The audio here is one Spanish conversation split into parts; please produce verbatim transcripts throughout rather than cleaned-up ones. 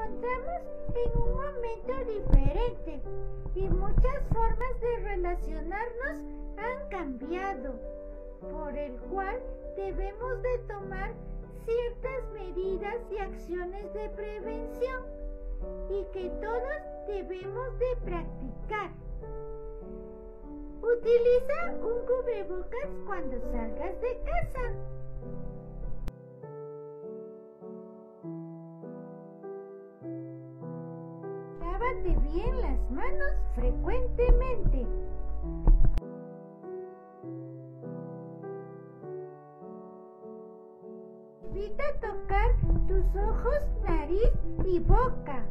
encontramos en un momento diferente y muchas formas de relacionarnos han cambiado, por el cual debemos de tomar ciertas medidas y acciones de prevención y que todos debemos de practicar. Utiliza un cubrebocas cuando salgas de casa. Lávate bien las manos frecuentemente. Evita tocar tus ojos, nariz y boca.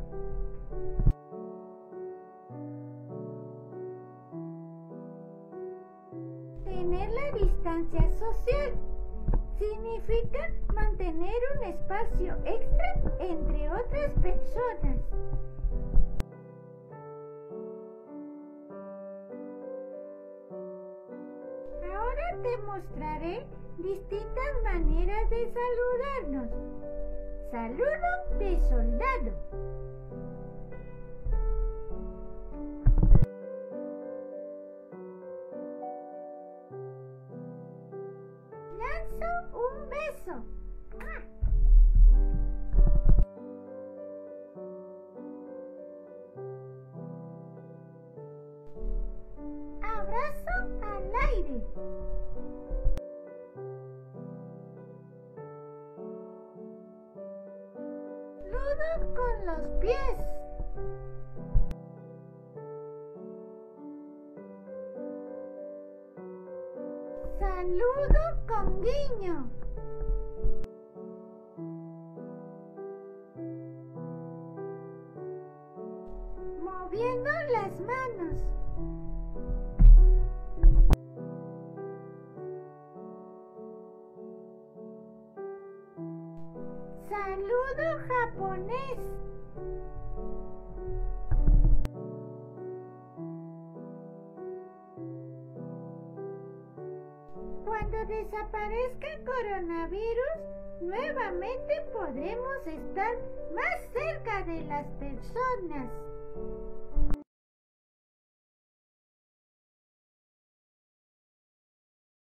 Tener la distancia social significa mantener un espacio extra entre otras personas. Ahora te mostraré distintas maneras de saludarnos. Saludo de soldado. Lanzo un beso. Abrazo al aire. Saludo con los pies. Saludo con guiño. Moviendo las manos. Saludo japonés. Cuando desaparezca el coronavirus, nuevamente podremos estar más cerca de las personas.